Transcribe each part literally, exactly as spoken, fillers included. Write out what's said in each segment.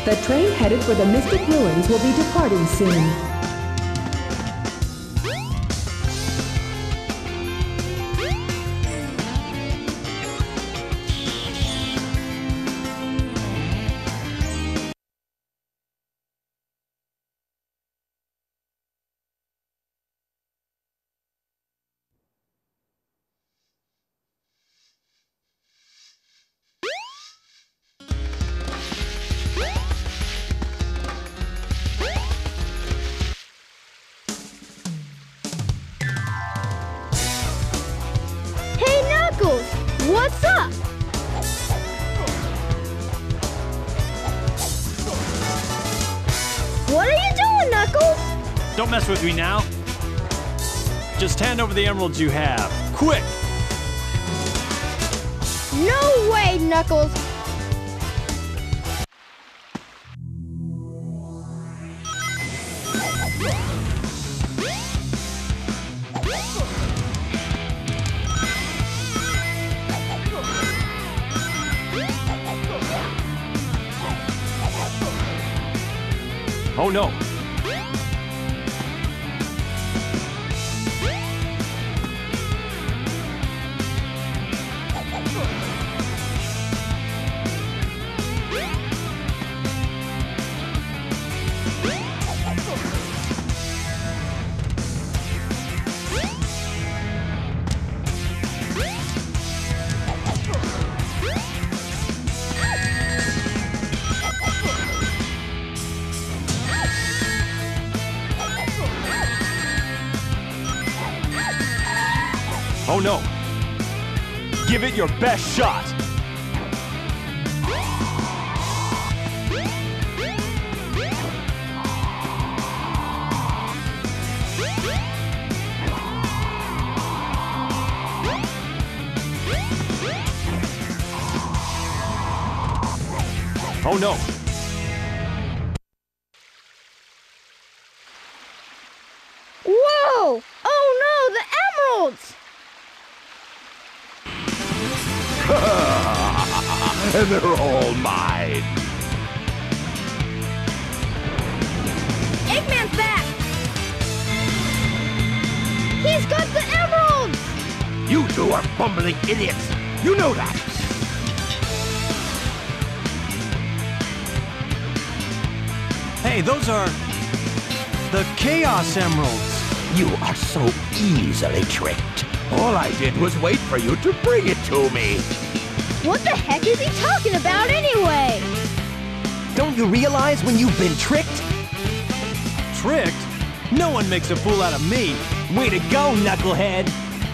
The train headed for the Mystic Ruins will be departing soon. What's up? What are you doing, Knuckles? Don't mess with me now. Just hand over the emeralds you have. Quick! No way, Knuckles! Oh no! Oh no! Give it your best shot! Oh no! Whoa! Oh no, the emeralds! And they're all mine. Eggman's back! He's got the emeralds! You two are bumbling idiots. You know that. Hey, those are the Chaos Emeralds. You are so easily tricked. All I did was wait for you to bring it to me. What the heck is he talking about anyway? Don't you realize when you've been tricked? Tricked? No one makes a fool out of me. Way to go, knucklehead!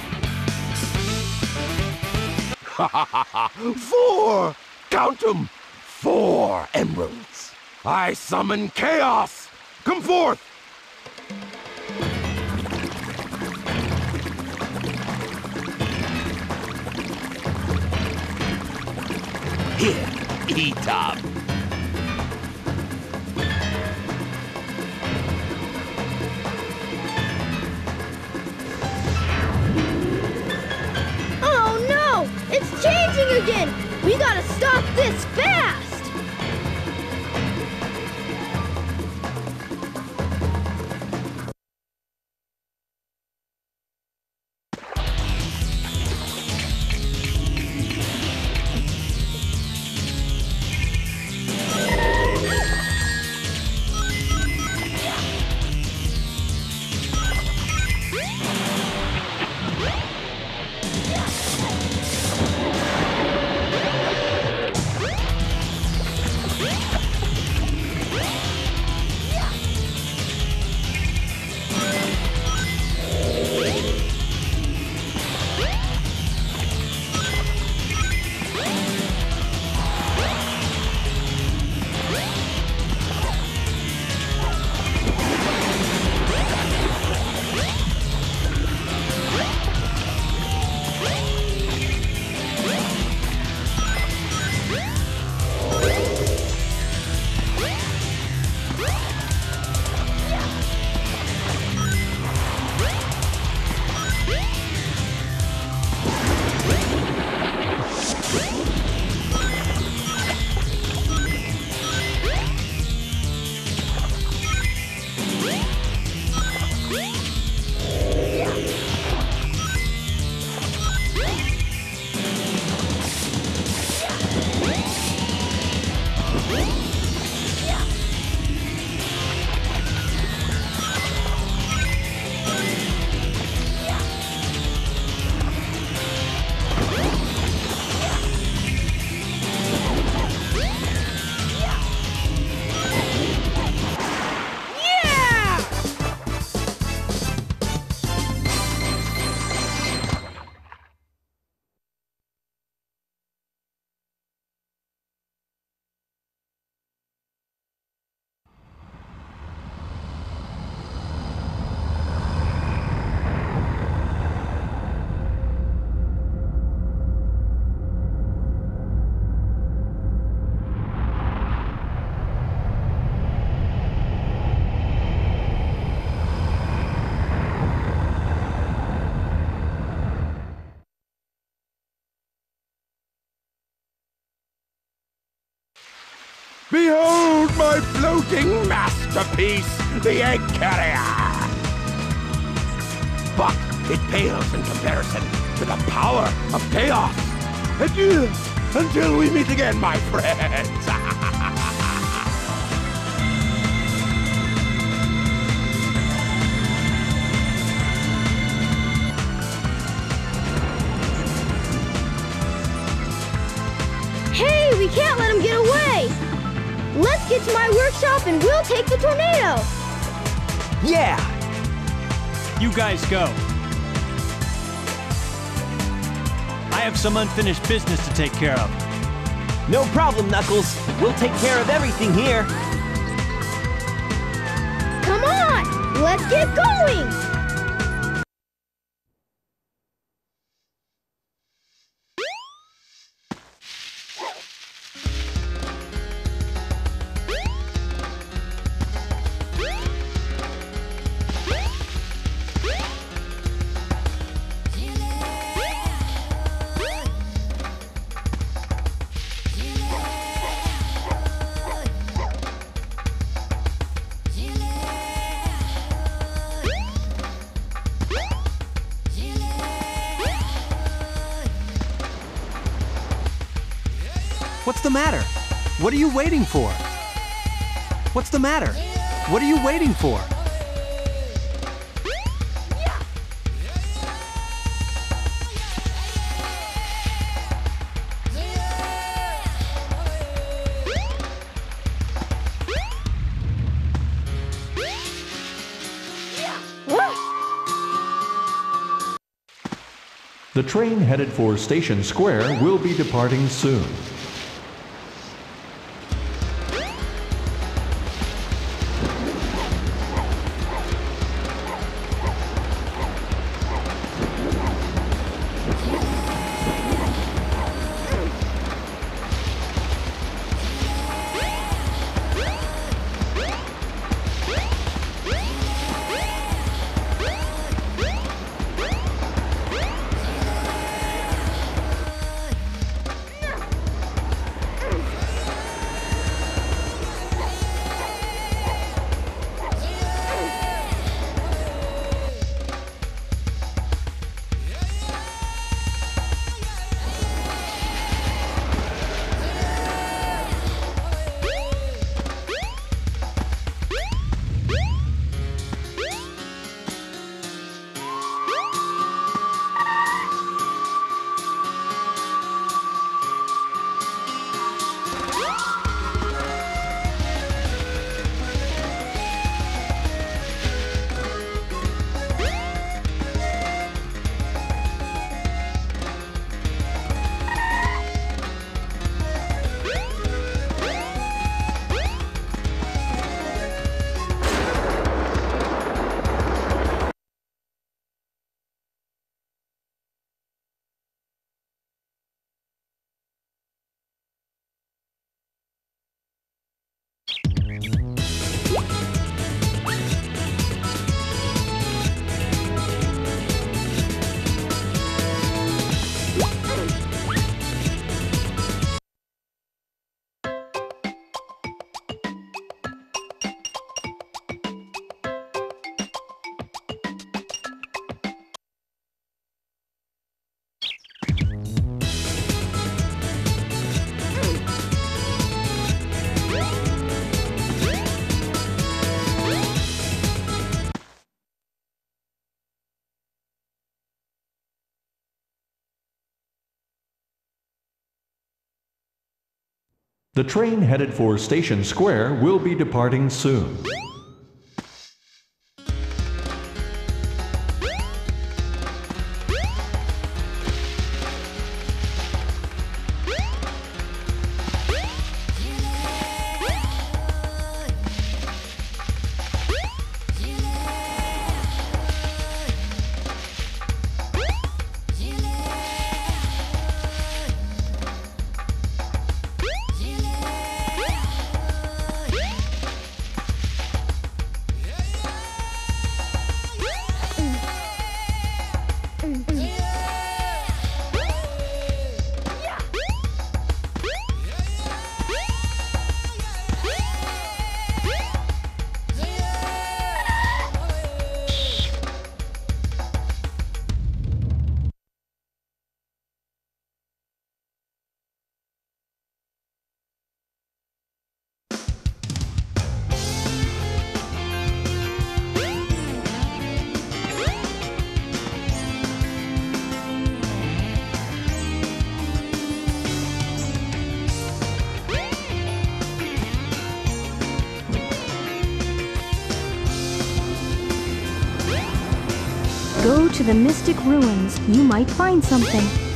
Four! Count 'em! Four emeralds. I summon chaos! Come forth! Here, eat up. Oh no! It's changing again! We gotta stop this fast! my floating masterpiece, the egg carrier. But it pales in comparison to the power of chaos. Adieu, until we meet again, my friends. Hey, we can't let him get away! Let's get to my workshop and we'll take the tornado! Yeah! You guys go. I have some unfinished business to take care of. No problem, Knuckles. We'll take care of everything here. Come on! Let's get going! What's the matter? What are you waiting for? What's the matter? What are you waiting for? The train headed for Station Square will be departing soon. The train headed for Station Square will be departing soon. Go to the Mystic Ruins. You might find something.